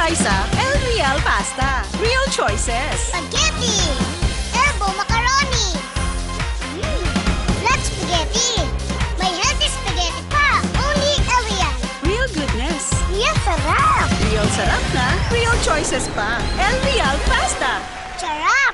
tayo sa El Real Pasta. Real choices. Spaghetti! Erbo macaroni! Black spaghetti! May healthy spaghetti pa! Only Elian! Real goodness. Real sarap! Real sarap na. Real choices pa. El Real Pasta. Sarap!